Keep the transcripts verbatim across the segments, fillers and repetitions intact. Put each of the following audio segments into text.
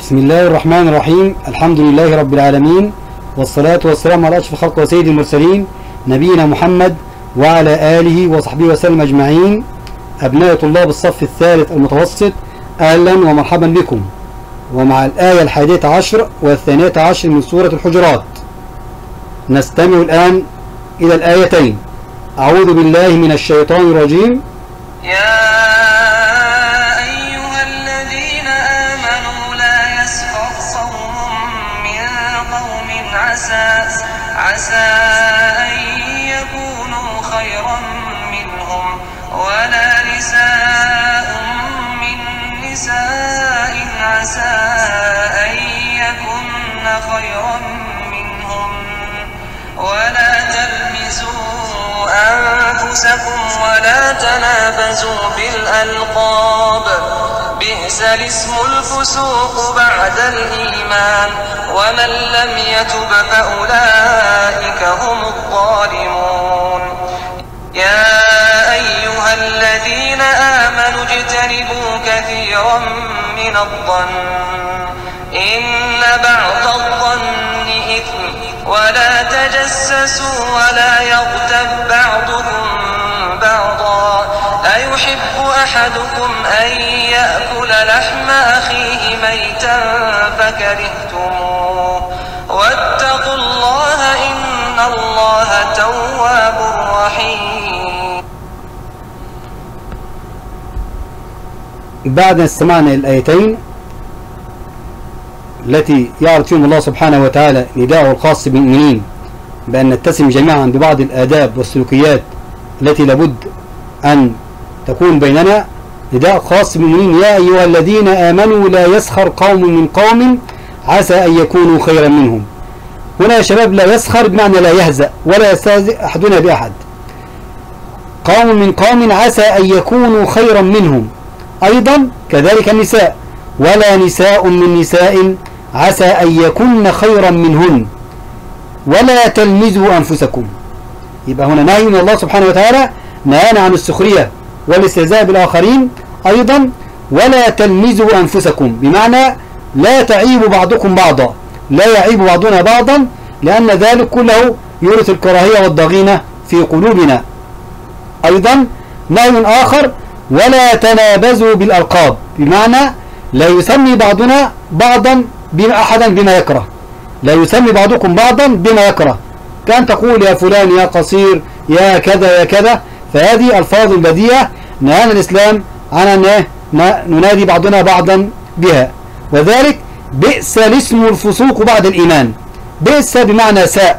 بسم الله الرحمن الرحيم. الحمد لله رب العالمين، والصلاة والسلام على أشرف الخلق وسيد المرسلين نبينا محمد وعلى آله وصحبه وسلم أجمعين. أبناء طلاب الصف الثالث المتوسط، أهلا ومرحبا بكم، ومع الآية الحادية عشر والثانية عشر من سورة الحجرات. نستمع الآن إلى الآيتين. أعوذ بالله من الشيطان الرجيم. يا أيها الذين آمنوا لا يسخر قوم من قوم عسى عسى أن يكونوا خيرا منهم ولا نساء من نساء عسى أن يكن خيرا منهم ولا تلمزوا أنفسكم ولا تنابزوا بالألقاب بئس الاسم الفسوق بعد الإيمان ومن لم يتب فأولئك هم الظالمون. يا أيها الذين آمنوا اجتنبوا كثيرا من الظن إن بعض الظن إثم ولا تجسسوا ولا يغتب بعضكم بعضا أيحب أحدكم أن يأكل لحم أخيه ميتا فكرهتموه واتقوا الله إن الله تواب رحيم. بعد استمعنا الآيتين التي يعرض فيهم الله سبحانه وتعالى نداءه الخاص بالمؤمنين بأن نتسم جميعا ببعض الآداب والسلوكيات التي لابد أن تكون بيننا، نداء خاص بالمؤمنين: يا أيها الذين آمنوا لا يسخر قوم من قوم عسى أن يكونوا خيرا منهم. هنا يا شباب لا يسخر بمعنى لا يهزأ ولا يستهزئ أحدنا بأحد. قوم من قوم عسى أن يكونوا خيرا منهم. أيضا كذلك النساء: ولا نساء من نساء عسى أن يكن خيرا منهن ولا تلمزوا أنفسكم. يبقى هنا نهي من الله سبحانه وتعالى، نهانا عن السخرية والاستهزاء بالآخرين. أيضا ولا تلمزوا أنفسكم، بمعنى لا تعيبوا بعضكم بعضا، لا يعيب بعضنا بعضا، لأن ذلك كله يورث الكراهية والضغينة في قلوبنا. أيضا نهي آخر: ولا تنابزوا بالألقاب، بمعنى لا يسمي بعضنا بعضا بما أحدا بما يكره، لا يسمي بعضكم بعضا بما يكره، كان تقول يا فلان يا قصير يا كذا يا كذا، فهذه ألفاظ بديهة نهانا الإسلام عن أن ننادي بعضنا بعضا بها. وذلك بئس الاسم الفسوق بعد الإيمان. بئس بمعنى ساء،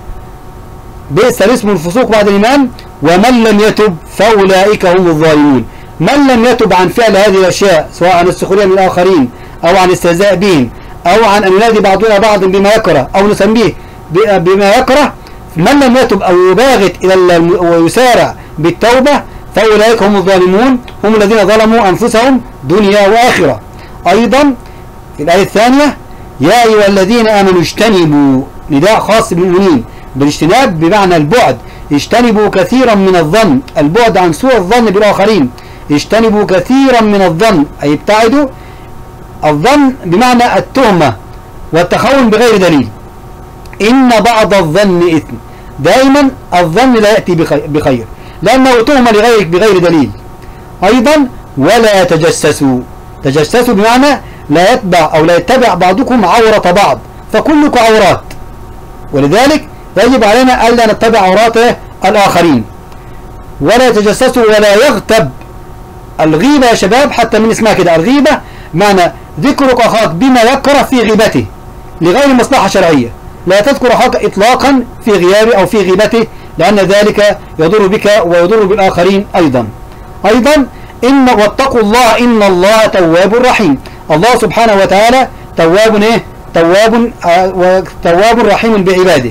بئس الاسم الفسوق بعد الإيمان ومن لم يتب فأولئك هم الظالمون. من لم يتب عن فعل هذه الأشياء، سواء عن السخرية من الآخرين أو عن الاستهزاء بهم أو عن أن ينادي بعضنا بعضا بما يكره أو نسميه بما يكره، من لم يتب أو يباغت إلى ويسارع بالتوبة فأولئك هم الظالمون، هم الذين ظلموا أنفسهم دنيا وآخرة. أيضا في الآية الثانية: يا أيها الذين آمنوا اجتنبوا، نداء خاص بالمؤمنين بالاجتناب بمعنى البعد. اجتنبوا كثيرا من الظن، البعد عن سوء الظن بالآخرين. اجتنبوا كثيرا من الظن أي ابتعدوا. الظن بمعنى التهمة والتخون بغير دليل. إن بعض الظن إثم، دائما الظن لا يأتي بخير لأنه تهمة لغيرك بغير دليل. أيضا ولا تجسسوا، تجسسوا بمعنى لا يتبع أو لا يتبع بعضكم عورة بعض، فكلكم عورات، ولذلك يجب علينا ألا نتبع عورات الآخرين. ولا تجسسوا ولا يغتب. الغيبة يا شباب حتى من اسمها كده، الغيبة معنى ذكرك أخاك بما يكره في غيبته لغير مصلحة شرعية. لا تذكر أخاك إطلاقا في غيابه أو في غيبته، لأن ذلك يضر بك ويضر بالآخرين أيضا. أيضا إن واتقوا الله إن الله تواب رحيم. الله سبحانه وتعالى تواب إيه؟ تواب آه تواب رحيم بعباده.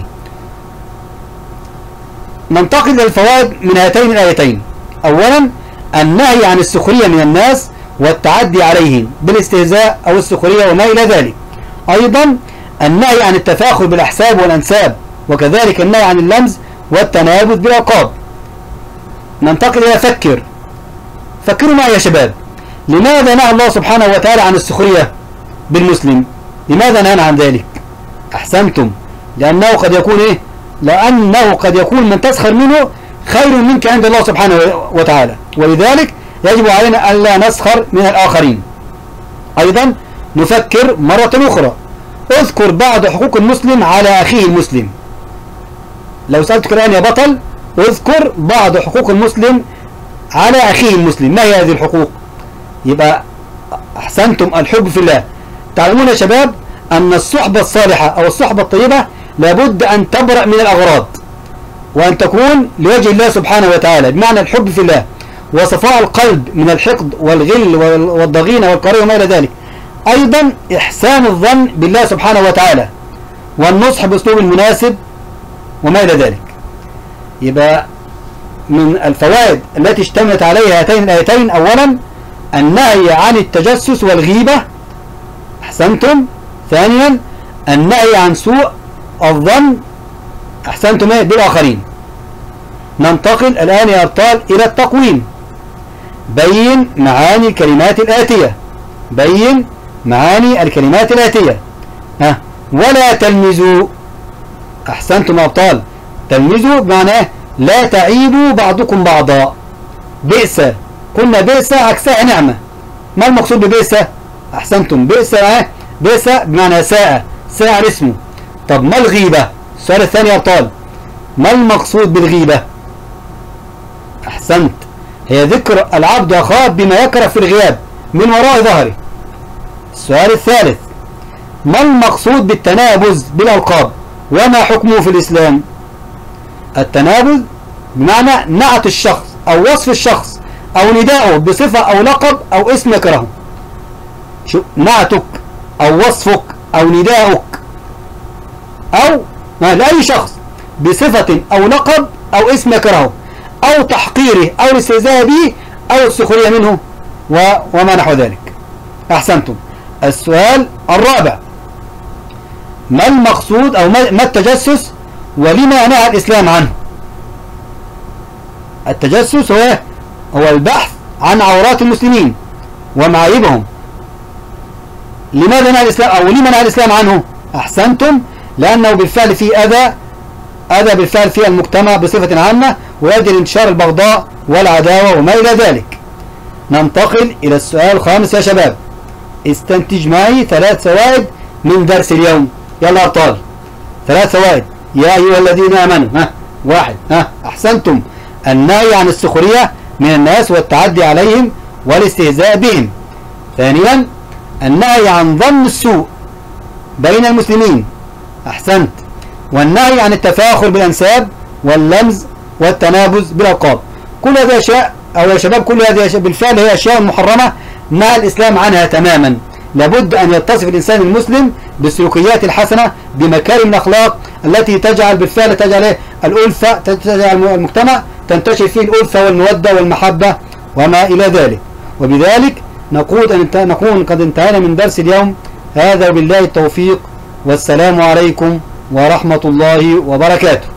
ننتقل إلى الفوائد من هاتين الآيتين. أولا النهي عن السخرية من الناس والتعدي عليهم بالاستهزاء أو السخرية وما إلى ذلك. أيضا النهي عن التفاخر بالأحساب والأنساب، وكذلك النهي عن اللمز والتنابذ بالألقاب. ننتقل إلى فكر. فكروا معي يا شباب، لماذا نهى الله سبحانه وتعالى عن السخرية؟ بالمسلم. لماذا نهانا عن ذلك؟ أحسنتم، لأنه قد يكون إيه؟ لأنه قد يكون من تسخر منه خير منك عند الله سبحانه وتعالى، ولذلك يجب علينا ألا نسخر من الآخرين. أيضا نفكر مرة أخرى، اذكر بعض حقوق المسلم على أخيه المسلم. لو سألتك الآن يا بطل اذكر بعض حقوق المسلم على أخيه المسلم، ما هي هذه الحقوق؟ يبقى أحسنتم، الحب في الله. تعلمون يا شباب أن الصحبة الصالحة أو الصحبة الطيبة لابد أن تبرأ من الأغراض وأن تكون لوجه الله سبحانه وتعالى، بمعنى الحب في الله وصفاء القلب من الحقد والغل والضغينة والكراهية وما إلى ذلك. أيضا إحسان الظن بالله سبحانه وتعالى والنصح بأسلوب المناسب وما إلى ذلك. يبقى من الفوائد التي اشتملت عليها هاتين الآيتين أولا النهي عن التجسس والغيبة. أحسنتم. ثانيا النهي عن سوء الظن أحسنتم بالآخرين. ننتقل الآن يا أبطال إلى التقويم. بين معاني الكلمات الآتية. بين معاني الكلمات الآتية. ها ولا تلمزوا. أحسنتم يا أبطال. تلمزوا بمعنى لا تعيبوا بعضكم بعضا. بئس، قلنا بئس عكسها نعمة. ما المقصود ببئس؟ أحسنتم. بئس بئس بمعنى ساء، ساء اسمه. طب ما الغيبة؟ السؤال الثاني يا أبطال، ما المقصود بالغيبة؟ أحسنت، هي ذكر العبد أخاه بما يكره في الغياب من وراء ظهره. السؤال الثالث، ما المقصود بالتنابز بالألقاب وما حكمه في الإسلام؟ التنابز بمعنى نعت الشخص أو وصف الشخص أو نداؤه بصفة أو لقب أو اسم يكرهه. شو نعتك أو وصفك أو نداؤك أو لأي شخص بصفة أو لقب أو اسم يكرهه أو تحقيره أو الاستهزاء به أو السخرية منه وما نحو ذلك. أحسنتم. السؤال الرابع، ما المقصود أو ما التجسس ولما نهى الإسلام عنه؟ التجسس هو هو البحث عن عورات المسلمين ومعايبهم. لماذا نهى الإسلام أو لما نهى الإسلام عنه؟ أحسنتم، لأنه بالفعل في أذى أذى بالفعل في المجتمع بصفة عامة ويؤدي لانتشار البغضاء والعداوة وما إلى ذلك. ننتقل إلى السؤال الخامس يا شباب. استنتج معي ثلاث فوائد من درس اليوم. يلا يا أبطال، ثلاث فوائد. يا أيها الذين آمنوا. ها واحد. ها أحسنتم، النهي عن السخرية من الناس والتعدي عليهم والاستهزاء بهم. ثانيا النهي عن ظن السوء بين المسلمين. أحسنت. والنهي عن التفاخر بالأنساب واللمز والتنابز بالألقاب. كل هذه أشياء أو يا شباب كل هذه أشياء بالفعل هي أشياء محرمة نهى الإسلام عنها تماما. لابد أن يتصف الإنسان المسلم بالسلوكيات الحسنة بمكارم الأخلاق التي تجعل بالفعل تجعل الألفة تجعل المجتمع تنتشر فيه الألفة والمودة والمحبة وما إلى ذلك. وبذلك نقول أن نكون قد انتهينا من درس اليوم. هذا وبالله التوفيق، والسلام عليكم ورحمة الله وبركاته.